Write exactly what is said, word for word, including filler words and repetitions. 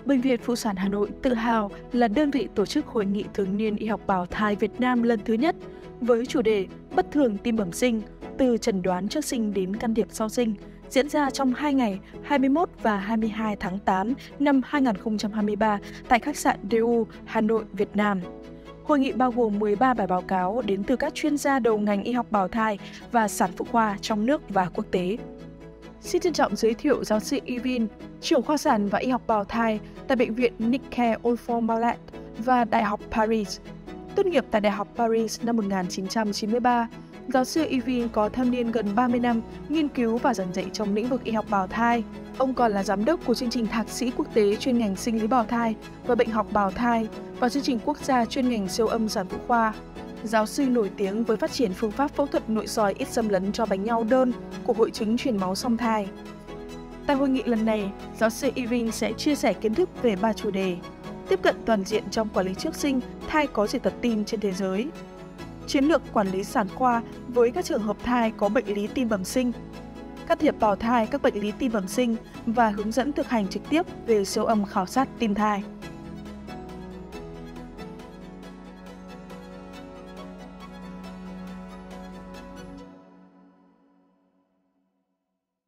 Bệnh viện Phụ sản Hà Nội tự hào là đơn vị tổ chức Hội nghị thường niên y học bào thai Việt Nam lần thứ nhất với chủ đề Bất thường tim bẩm sinh, từ chẩn đoán trước sinh đến can thiệp sau sinh, diễn ra trong hai ngày hai mươi mốt và hai mươi hai tháng tám năm hai nghìn không trăm hai mươi ba tại khách sạn đê u Hà Nội, Việt Nam. Hội nghị bao gồm mười ba bài báo cáo đến từ các chuyên gia đầu ngành y học bào thai và sản phụ khoa trong nước và quốc tế. Xin trân trọng giới thiệu giáo sư Yvin, trưởng khoa sản và y học bào thai tại Bệnh viện Nickel Olformalet và Đại học Paris. Tốt nghiệp tại Đại học Paris năm một nghìn chín trăm chín mươi ba, giáo sư Yvin có thâm niên gần ba mươi năm nghiên cứu và giảng dạy trong lĩnh vực y học bào thai. Ông còn là giám đốc của chương trình thạc sĩ quốc tế chuyên ngành sinh lý bào thai và bệnh học bào thai và chương trình quốc gia chuyên ngành siêu âm sản phụ khoa. Giáo sư nổi tiếng với phát triển phương pháp phẫu thuật nội soi ít xâm lấn cho bánh nhau đơn của hội chứng truyền máu song thai. Tại hội nghị lần này, giáo sư Yvin sẽ chia sẻ kiến thức về ba chủ đề: tiếp cận toàn diện trong quản lý trước sinh thai có dị tật tim trên thế giới, chiến lược quản lý sản khoa với các trường hợp thai có bệnh lý tim bẩm sinh, can thiệp bào thai các bệnh lý tim bẩm sinh và hướng dẫn thực hành trực tiếp về siêu âm khảo sát tim thai.